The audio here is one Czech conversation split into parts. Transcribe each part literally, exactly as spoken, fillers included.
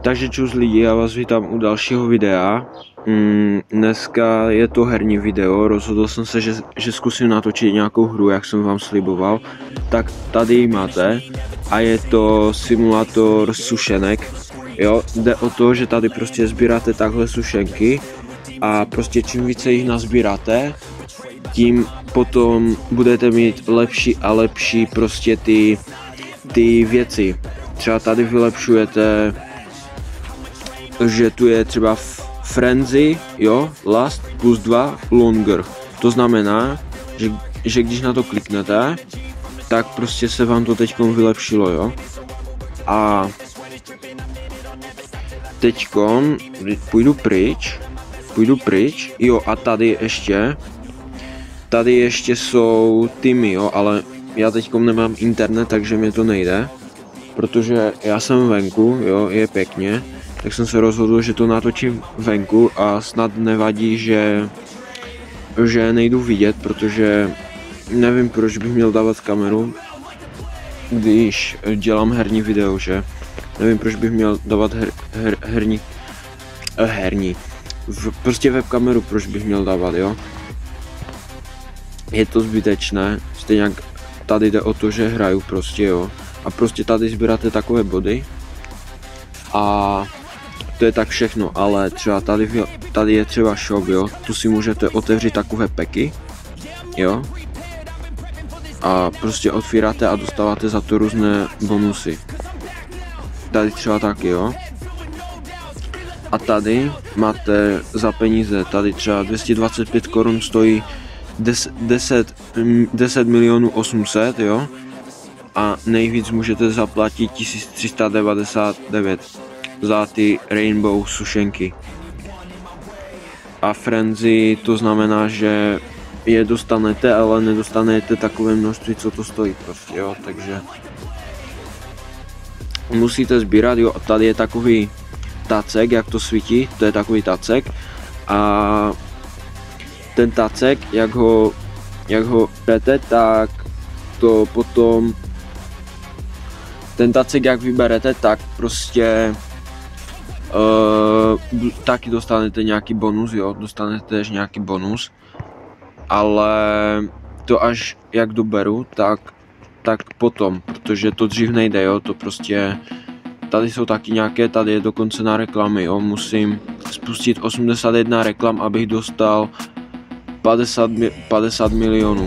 Takže čus lidi, já vás vítám u dalšího videa. Mm, dneska je to herní video, rozhodl jsem se, že, že zkusím natočit nějakou hru, jak jsem vám sliboval. Tak tady ji máte a je to simulátor sušenek. Jo, jde o to, že tady prostě sbíráte takhle sušenky a prostě čím více jich nazbíráte, tím potom budete mít lepší a lepší prostě ty, ty věci. Třeba tady vylepšujete, že tu je třeba frenzy, jo, last plus dva longer. To znamená, že, že když na to kliknete, tak prostě se vám to teďkom vylepšilo, jo. A teďkom půjdu pryč, půjdu pryč, jo, a tady ještě, tady ještě jsou týmy, jo, ale já teďkom nemám internet, takže mě to nejde, protože já jsem venku, jo, je pěkně. Tak jsem se rozhodl, že to natočím venku a snad nevadí, že, že nejdu vidět, protože nevím, proč bych měl dávat kameru, když dělám herní video, že? Nevím, proč bych měl dávat her, her, herní, eh, herní, v, prostě webkameru, proč bych měl dávat, jo? Je to zbytečné, stejně jak tady jde o to, že hraju prostě, jo? A prostě tady sbíráte takové body a to je tak všechno, ale třeba tady, tady je třeba shop, jo, tu si můžete otevřít takové peky, jo, a prostě otvíráte a dostáváte za to různé bonusy. Tady třeba taky, jo. A tady máte za peníze, tady třeba dvě stě dvacet pět korun stojí deset milionů osm set, jo, a nejvíc můžete zaplatit tisíc tři sta devadesát devět. Za ty rainbow sušenky. A frenzy to znamená, že je dostanete, ale nedostanete takové množství, co to stojí prostě, jo, takže musíte sbírat, jo, a tady je takový tacek, jak to svítí, to je takový tacek a ten tacek, jak ho, jak ho berete, tak to potom ten tacek, jak vyberete, tak prostě Uh, taky dostanete nějaký bonus, jo, dostanete tež nějaký bonus, ale to až jak doberu, tak, tak potom, protože to dřív nejde, jo, to prostě, tady jsou taky nějaké, tady je dokonce na reklamy, jo, musím spustit osmdesát jedna reklam, abych dostal padesát milionů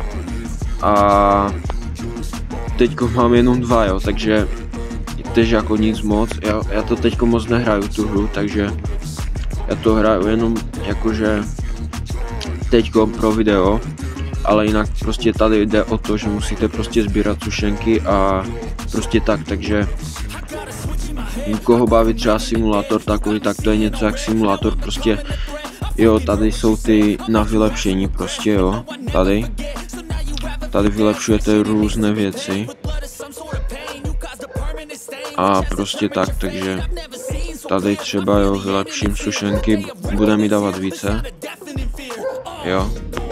a teďko mám jenom dva, jo, takže tež jako nic moc, já, já to teďko moc nehraju tu hru, takže já to hraju jenom jakože teďko pro video, ale jinak prostě tady jde o to, že musíte prostě sbírat sušenky a prostě tak, takže koho baví třeba simulátor takový, tak to je něco jak simulátor, prostě jo, tady jsou ty na vylepšení prostě, jo, tady, tady vylepšujete různé věci. A prostě tak, takže tady třeba, jo, vylepším sušenky, bude mi dávat více, jo,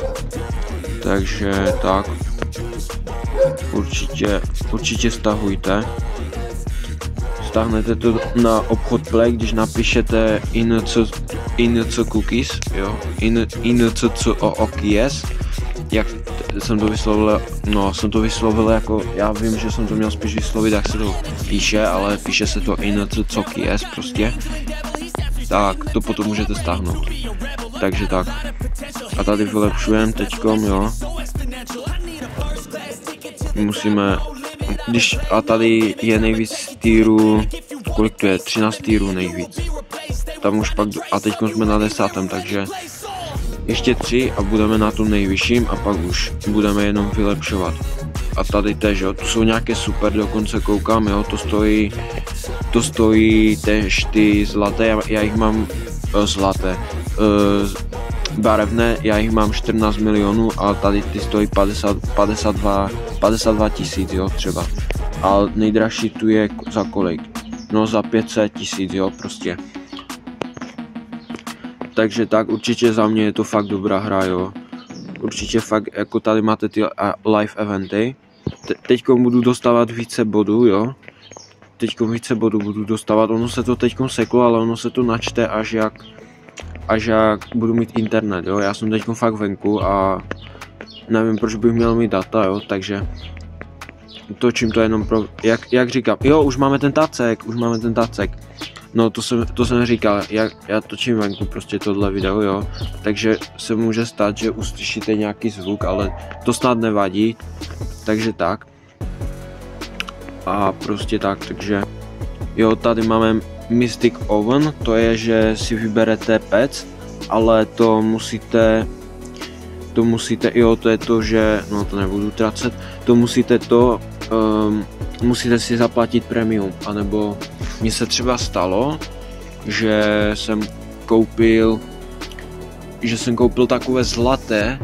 takže tak, určitě, určitě stahujte, stáhnete to na obchod Play, když napíšete inc, inc cookies, jo, inc cookies, jak jsem to vyslovil, no jsem to vyslovil jako, já vím, že jsem to měl spíš vyslovit, jak se to píše, ale píše se to inc cookies prostě, tak to potom můžete stáhnout, takže tak, a tady vylepšujeme teďkom, jo, musíme, když, a tady je nejvíc týrů, kolik to je, třináct týrů nejvíc, tam už pak, a teďkom jsme na desátém, takže ještě tři a budeme na tom nejvyšším a pak už budeme jenom vylepšovat. A tady tež, jo, tu jsou nějaké super, dokonce koukám, jo, to stojí, to stojí tež ty zlaté, já, já jich mám, uh, zlaté, uh, barevné, já jich mám čtrnáct milionů a tady ty stojí padesát, padesát dva tisíc, jo, třeba. A nejdražší tu je za kolik? No za pět set tisíc, jo, prostě. Takže tak, určitě za mě je to fakt dobrá hra, jo. Určitě fakt, jako tady máte ty live eventy. Te teďko budu dostávat více bodů, jo. teď více bodů budu dostávat. Ono se to teď seklo, ale ono se to načte až jak, až jak budu mít internet, jo. Já jsem teď fakt venku a nevím, proč bych měl mít data, jo, takže točím to jenom pro, jak, jak říkám, jo, už máme ten tacek, už máme ten tacek. No to jsem, to jsem říkal, jak, já točím venku prostě tohle video, jo, takže se může stát, že uslyšíte nějaký zvuk, ale to snad nevadí, takže tak. A prostě tak, takže jo, tady máme Mystic Oven, to je, že si vyberete pec, ale to musíte, to musíte, jo, to je to, že, no to nebudu tracet, to musíte to, um, musíte si zaplatit premium, anebo mně se třeba stalo, že jsem koupil, že jsem koupil takové zlaté,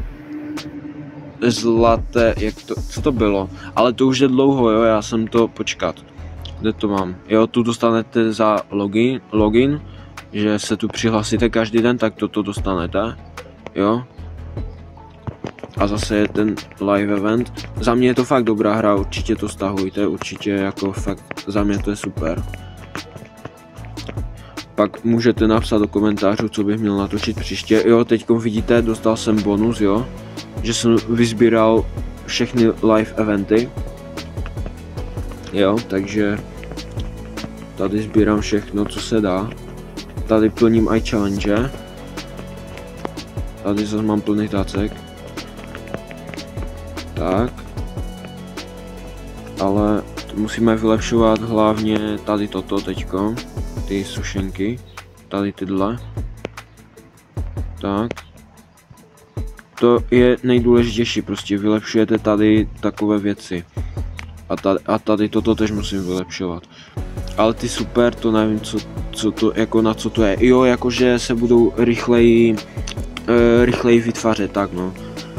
zlaté, jak to, co to bylo, ale to už je dlouho, jo, já jsem to, počkat, kde to mám, jo, tu dostanete za login, login, že se tu přihlásíte každý den, tak toto dostanete, jo. A zase je ten live event. Za mě je to fakt dobrá hra, určitě to stahujte, určitě jako fakt, za mě to je super. Pak můžete napsat do komentářů, co bych měl natočit příště. Jo, teďkom vidíte, dostal jsem bonus, jo, že jsem vysbíral všechny live eventy. Jo, takže tady sbírám všechno, co se dá. Tady plním i challenge. Tady zase mám plný tacek. Tak, ale musíme vylepšovat hlavně tady toto teďko, ty sušenky, tady tyhle, tak, to je nejdůležitější, prostě vylepšujete tady takové věci a tady, a tady toto tež musím vylepšovat, ale ty super, to nevím, co, co to, jako na co to je, jo, jakože se budou rychleji, e, rychleji vytvářet, tak no.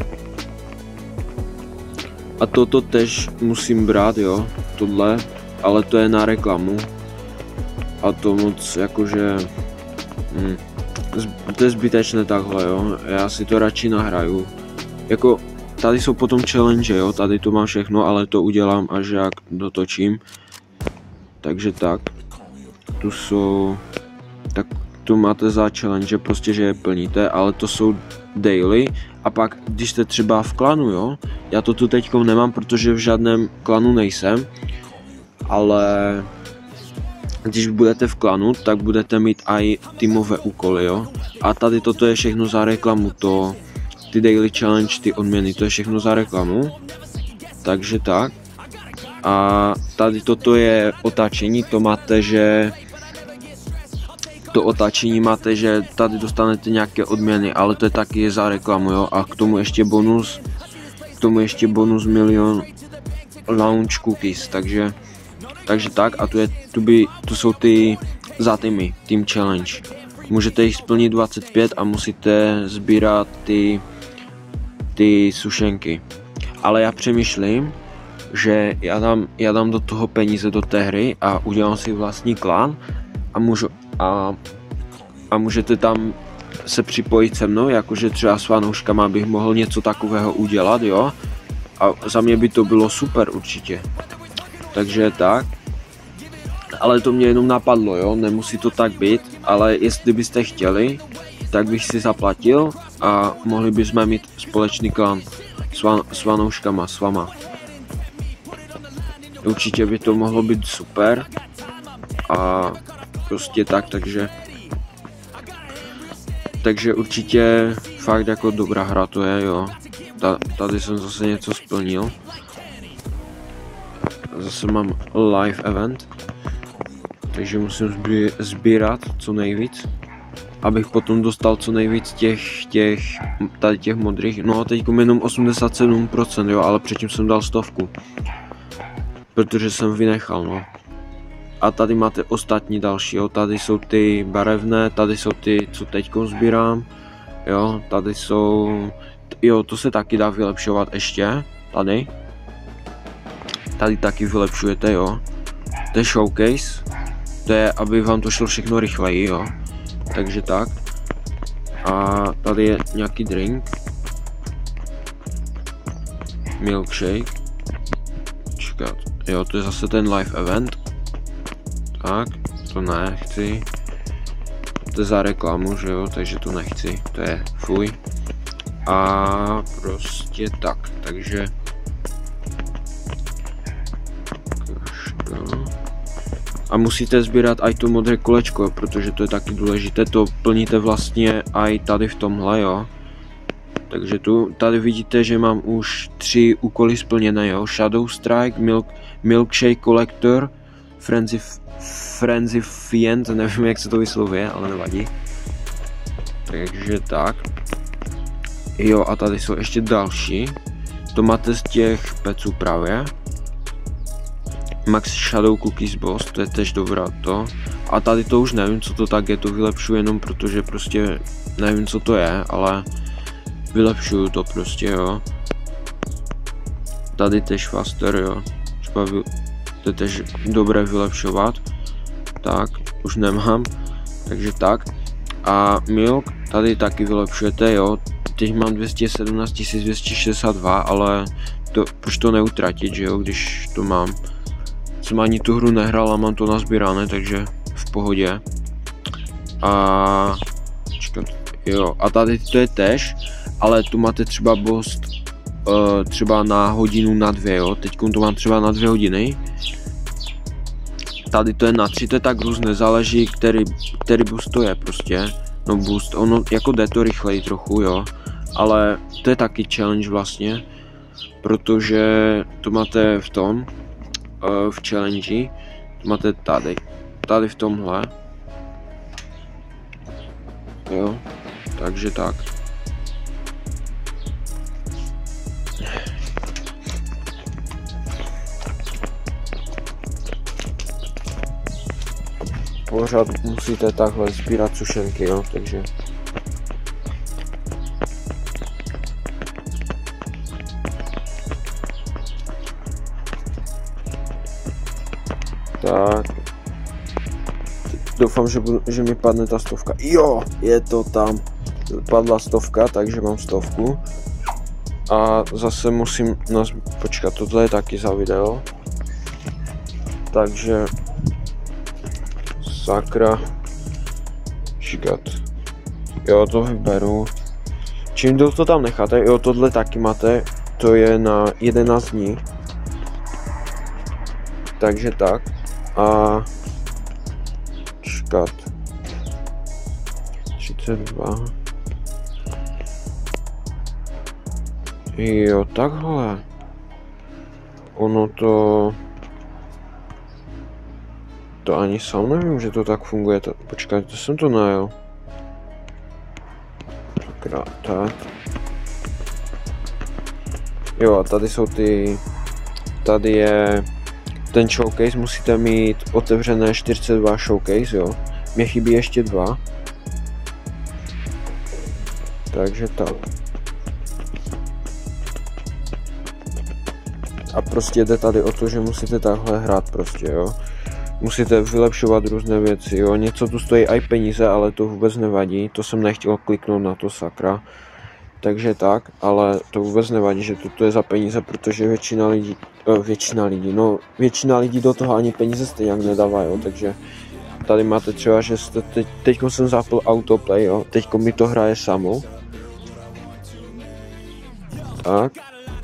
A toto tež musím brát, jo, tohle, ale to je na reklamu. A to moc jakože, hm, to je zbytečné takhle, jo, já si to radši nahraju. Jako, tady jsou potom challenge, jo, tady to mám všechno, ale to udělám až jak dotočím. Takže tak, tu jsou, tak tu máte za challenge, prostě že je plníte, ale to jsou daily. A pak, když jste třeba v klanu, jo, já to tu teďko nemám, protože v žádném klanu nejsem, ale když budete v klanu, tak budete mít i týmové úkoly, jo, a tady toto je všechno za reklamu, to, ty daily challenge, ty odměny, to je všechno za reklamu, takže tak, a tady toto je otáčení, to máte, že to otáčení máte, že tady dostanete nějaké odměny, ale to je taky za reklamu, jo, a k tomu ještě bonus, k tomu ještě bonus milion launch cookies, takže, takže tak, a tu, je, tu, by, tu jsou ty zátymy, team challenge, můžete jich splnit dvacet pět a musíte sbírat ty, ty sušenky, ale já přemýšlím, že já dám, já dám do toho peníze do té hry a udělám si vlastní klan a můžu A, a můžete tam se připojit se mnou, jakože třeba s fanouškama bych mohl něco takového udělat, jo. A za mě by to bylo super určitě. Takže tak. Ale to mě jenom napadlo, jo, nemusí to tak být, ale jestli byste chtěli, tak bych si zaplatil a mohli bychom mít společný klan s, van, s fanouškama, s vama. Určitě by to mohlo být super. A prostě tak, takže takže určitě fakt jako dobrá hra to je, jo. Ta, tady jsem zase něco splnil. Zase mám live event, takže musím sbírat co nejvíc, abych potom dostal co nejvíc těch, těch, tady těch modrých. No a teď jenom osmdesát sedm procent, jo, ale předtím jsem dal stovku, protože jsem vynechal, no. A tady máte ostatní další, jo, tady jsou ty barevné, tady jsou ty, co teďko sbírám, jo, tady jsou, jo, to se taky dá vylepšovat ještě, tady, tady taky vylepšujete, jo, to je showcase, to je, aby vám to šlo všechno rychleji, jo, takže tak, a tady je nějaký drink, milkshake, čekat, jo, to je zase ten live event. Tak, to nechci. To je za reklamu, že jo, takže to nechci, to je fuj. A prostě tak, takže a musíte sbírat i to modré kolečko, protože to je taky důležité, to plníte vlastně i tady v tomhle, jo. Takže tu, tady vidíte, že mám už tři úkoly splněné, jo. Shadow Strike, Milk, Milkshake Collector, Frenzy, Frenzy Fiend, nevím jak se to vyslovuje, ale nevadí. Takže tak. Jo, a tady jsou ještě další. To máte z těch peců právě. Max Shadow Cookies Boss, to je tež dobrá to. A tady to už nevím, co to tak je, to vylepšuji jenom protože prostě nevím, co to je, ale vylepšuju to prostě, jo. Tady tež faster, jo. Třeba vy... to je tež dobré vylepšovat. Tak, už nemám. Takže tak. A Milk, tady taky vylepšujete, jo. Teď mám dvě stě sedmnáct tisíc dvě stě šedesát dva, ale to, proč to neutratit, že jo, když to mám. Jsem ani tu hru nehrál a mám to nazbírané, takže v pohodě. A... Čekat, jo, a tady to je tež, ale tu máte třeba boss uh, třeba na hodinu, na dvě, jo. Teď to mám třeba na dvě hodiny. Tady to je na tři, to je tak různé, záleží, který, který boost to je prostě. No boost, ono jako jde to rychleji trochu, jo. Ale to je taky challenge vlastně, protože to máte v tom, uh, v challenge, to máte tady, tady v tomhle. Jo, takže tak. Pořád musíte takhle sbírat sušenky, jo, takže. Tak. Doufám, že, budu, že mi padne ta stovka. Jo, je to tam. Padla stovka, takže mám stovku. A zase musím nás počkat, tohle je taky za video. Takže sakra. Šikat. Jo, to vyberu. Čím dlouho to tam necháte? Jo, tohle taky máte. To je na jedenáct dní. Takže tak. A čekat. třicet dva. Jo, takhle. Ono to... To ani sám nevím, že to tak funguje. To, počkej, to jsem to najel. Takra, tak. Jo, a tady jsou ty... Tady je... Ten showcase, musíte mít otevřené čtyřicet dva showcase, jo. Mně chybí ještě dva. Takže tak. A prostě jde tady o to, že musíte takhle hrát prostě, jo. Musíte vylepšovat různé věci, jo. Něco tu stojí i peníze, ale to vůbec nevadí. To jsem nechtěl kliknout na to, sakra. Takže tak, ale to vůbec nevadí, že toto je za peníze, protože většina lidí, většina lidí, no většina lidí do toho ani peníze stejně nedává, jo, takže tady máte třeba, že jste teď, teďko jsem zapl autoplay, jo, teďko mi to hraje samo. Tak.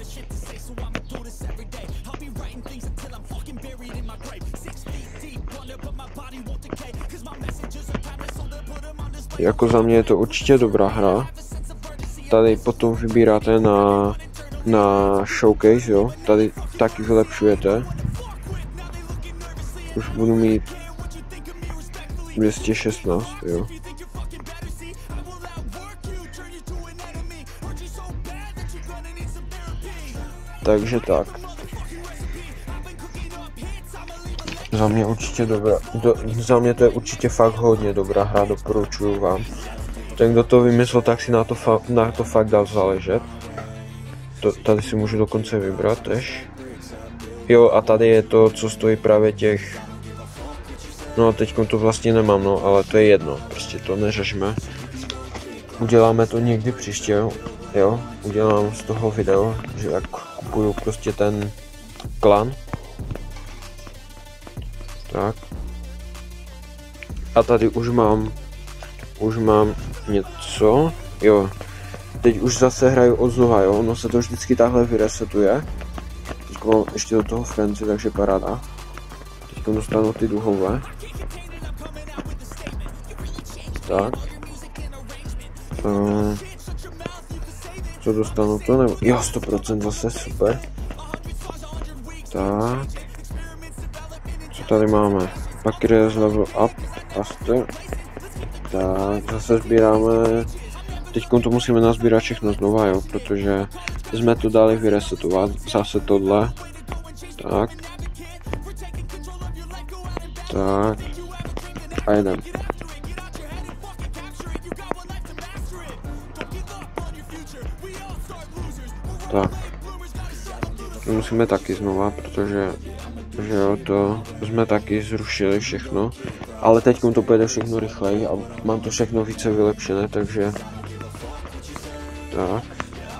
Jako za mě je to určitě dobrá hra. Tady potom vybíráte na, na showcase, jo, tady taky vylepšujete. Už budu mít dvě stě šestnáct, jo. Takže tak. Za mě určitě dobrá, do, za mě to je určitě fakt hodně dobrá hra, doporučuju vám. Ten, kdo to vymyslel, tak si na to, fa na to fakt dal záležet. To, tady si můžu dokonce vybrat tež. Jo, a tady je to, co stojí právě těch... No, teď to vlastně nemám, no, ale to je jedno, prostě to neřešme. Uděláme to někdy příště, jo, jo, udělám z toho video, že jak kupuju prostě ten klan. Tak. A tady už mám, už mám něco, jo. Teď už zase hraju od znova, jo, ono se to vždycky takhle vyresetuje. Teď mám ještě do toho frenzy, takže paráda. Teď dostanu ty duhové. Tak. Uh, co dostanu to? Nebo... Jo, sto procent zase, super. Tak. Co tady máme? Pak je z level up, Aster. Tak, zase sbíráme. Teď to musíme nazbírat všechno znova, jo, protože jsme to dali vyresetovat. Zase tohle. Tak. Tak. A jedem. Tak. To musíme taky znova, protože že jo, to jsme taky zrušili všechno. Ale teď to půjde všechno rychleji a mám to všechno více vylepšené, takže tak.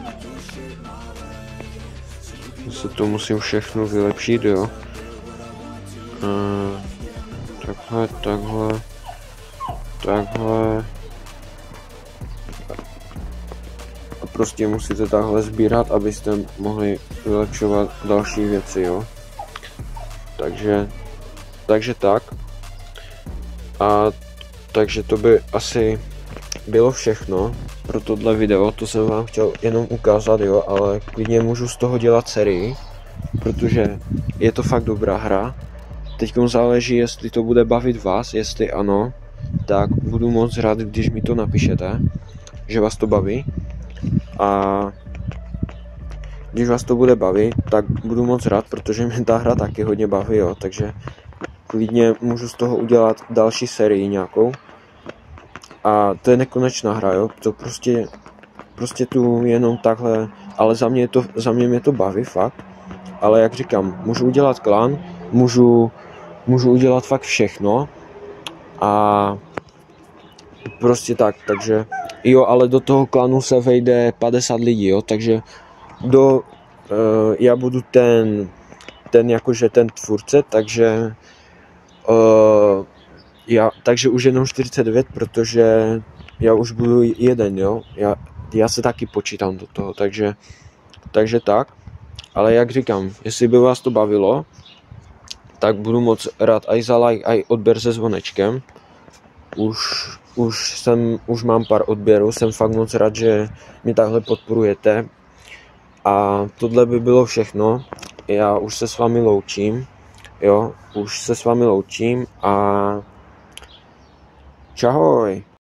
Zase to musím všechno vylepšit, jo. A, takhle, takhle, takhle. A prostě musíte takhle sbírat, abyste mohli vylepšovat další věci, jo. Takže, takže tak. A takže to by asi bylo všechno pro tohle video, to jsem vám chtěl jenom ukázat, jo, ale klidně můžu z toho dělat sérii, protože je to fakt dobrá hra. Teď záleží, jestli to bude bavit vás, jestli ano, tak budu moc rád, když mi to napíšete, že vás to baví. A když vás to bude bavit, tak budu moc rád, protože mě ta hra taky hodně baví, jo, takže klidně můžu z toho udělat další sérii nějakou. A to je nekonečná hra, jo, to prostě, prostě tu jenom takhle, ale za mě, to, za mě mě to baví fakt, ale jak říkám, můžu udělat klan, můžu, můžu udělat fakt všechno a prostě tak, takže jo, ale do toho klanu se vejde padesát lidí, jo, takže do, uh, já budu ten, ten jakože ten tvůrce, takže uh, já, takže už jenom čtyřicet devět, protože já už budu jeden, jo, já, já se taky počítám do toho, takže, takže tak, ale jak říkám, jestli by vás to bavilo, tak budu moc rád aj za like, aj odběr se zvonečkem, už, už jsem, už mám pár odběrů, jsem fakt moc rád, že mě takhle podporujete a tohle by bylo všechno, já už se s vámi loučím, jo, už se s vámi loučím a čahoj.